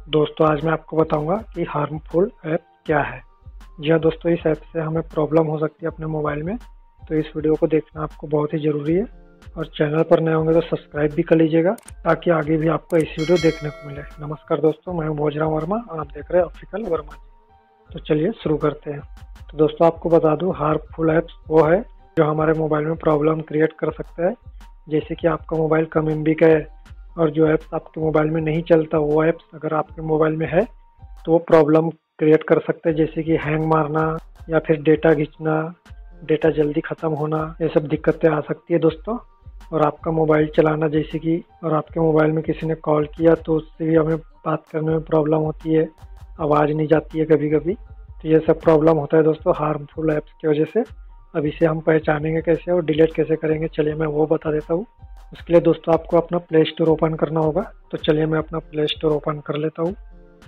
दोस्तों आज मैं आपको बताऊंगा कि हार्मफुल ऐप क्या है। जी हाँ दोस्तों, इस ऐप से हमें प्रॉब्लम हो सकती है अपने मोबाइल में, तो इस वीडियो को देखना आपको बहुत ही ज़रूरी है। और चैनल पर नए होंगे तो सब्सक्राइब भी कर लीजिएगा ताकि आगे भी आपको ऐसी वीडियो देखने को मिले। नमस्कार दोस्तों, मैं हूँ भोजराम वर्मा और आप देख रहे हैं ऑप्टिकल वर्मा जी। तो चलिए शुरू करते हैं। तो दोस्तों आपको बता दूँ, हार्मफुल ऐप्स वो है जो हमारे मोबाइल में प्रॉब्लम क्रिएट कर सकता है। जैसे कि आपका मोबाइल कम एमबी का है और जो ऐप्स आपके मोबाइल में नहीं चलता, वो ऐप्स अगर आपके मोबाइल में है तो वो प्रॉब्लम क्रिएट कर सकते हैं। जैसे कि हैंग मारना या फिर डेटा खींचना, डेटा जल्दी ख़त्म होना, ये सब दिक्कतें आ सकती है दोस्तों। और आपका मोबाइल चलाना, जैसे कि और आपके मोबाइल में किसी ने कॉल किया तो उससे भी हमें बात करने में प्रॉब्लम होती है, आवाज़ नहीं जाती है कभी कभी। तो ये सब प्रॉब्लम होता है दोस्तों हार्मफुल ऐप्स की वजह से। अब इसे हम पहचानेंगे कैसे और डिलीट कैसे करेंगे, चलिए मैं वो बता देता हूँ। उसके लिए दोस्तों आपको अपना प्ले स्टोर ओपन करना होगा। तो चलिए मैं अपना प्ले स्टोर ओपन कर लेता हूँ।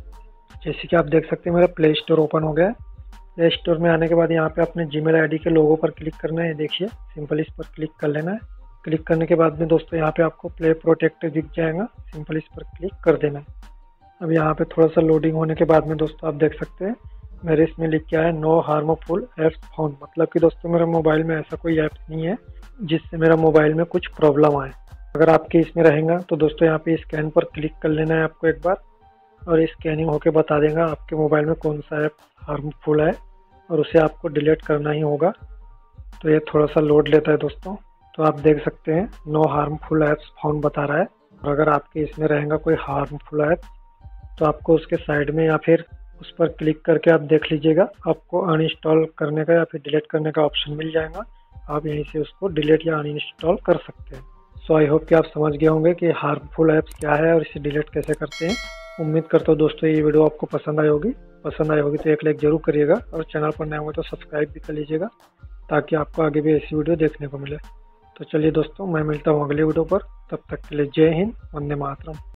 जैसे कि आप देख सकते हैं मेरा प्ले स्टोर ओपन हो गया है। प्ले स्टोर में आने के बाद यहाँ पे अपने जीमेल आईडी के लोगो पर क्लिक करना है। देखिए सिंपल इस पर क्लिक कर लेना है। क्लिक करने के बाद में दोस्तों यहाँ पे आपको प्ले प्रोटेक्ट दिख जाएगा, सिंपल इस पर क्लिक कर देना है। अब यहाँ पे थोड़ा सा लोडिंग होने के बाद में दोस्तों आप देख सकते हैं मेरे इसमें लिख के आया नो हार्मफुल ऐप्स फाउंड। मतलब कि दोस्तों मेरे मोबाइल में ऐसा कोई ऐप नहीं है जिससे मेरा मोबाइल में कुछ प्रॉब्लम आए। अगर आपके इसमें रहेगा तो दोस्तों यहाँ पे स्कैन पर क्लिक कर लेना है आपको एक बार, और स्कैनिंग होके बता देगा आपके मोबाइल में कौन सा ऐप हार्मफुल है और उसे आपको डिलीट करना ही होगा। तो ये थोड़ा सा लोड लेता है दोस्तों। तो आप देख सकते हैं नो हार्मफुल ऐप्स फाउंड बता रहा है। और अगर आपके इसमें रहेगा कोई हार्मफुल ऐप तो आपको उसके साइड में या फिर उस पर क्लिक करके आप देख लीजिएगा, आपको अनइंस्टॉल करने का या फिर डिलीट करने का ऑप्शन मिल जाएगा। आप यहीं से उसको डिलीट या अनइंस्टॉल कर सकते हैं। सो आई होप कि आप समझ गए होंगे कि हार्मफुल ऐप्स क्या है और इसे डिलीट कैसे करते हैं। उम्मीद करता हूँ दोस्तों ये वीडियो आपको पसंद आई होगी। पसंद आई होगी तो एक लाइक जरूर करिएगा और चैनल पर नए होंगे तो सब्सक्राइब भी कर लीजिएगा ताकि आपको आगे भी ऐसी वीडियो देखने को मिले। तो चलिए दोस्तों, मैं मिलता हूँ अगली वीडियो पर। तब तक के लिए जय हिंद, वंदे मातरम।